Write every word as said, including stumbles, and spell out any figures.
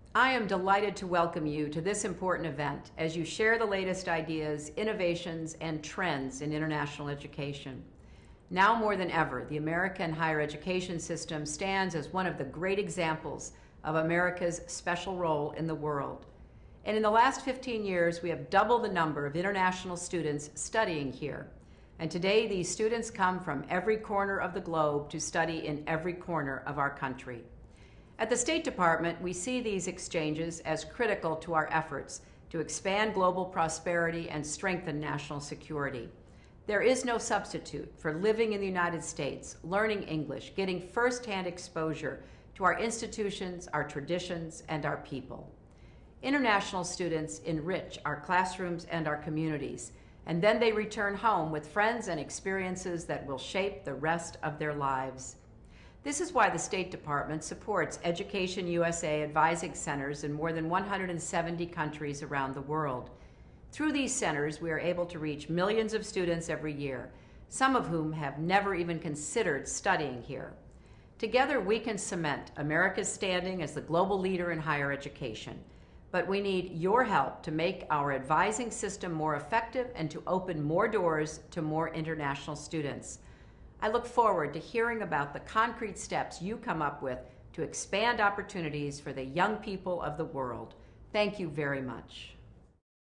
I am delighted to welcome you to this important event as you share the latest ideas, innovations, and trends in international education. Now more than ever, the American higher education system stands as one of the great examples of America's special role in the world. And in the last fifteen years, we have doubled the number of international students studying here. And today, these students come from every corner of the globe to study in every corner of our country. At the State Department, we see these exchanges as critical to our efforts to expand global prosperity and strengthen national security. There is no substitute for living in the United States, learning English, getting firsthand exposure to our institutions, our traditions, and our people. International students enrich our classrooms and our communities, and then they return home with friends and experiences that will shape the rest of their lives. This is why the State Department supports Education U S A advising centers in more than one hundred seventy countries around the world. Through these centers, we are able to reach millions of students every year, some of whom have never even considered studying here. Together, we can cement America's standing as the global leader in higher education. But we need your help to make our advising system more effective and to open more doors to more international students. I look forward to hearing about the concrete steps you come up with to expand opportunities for the young people of the world. Thank you very much.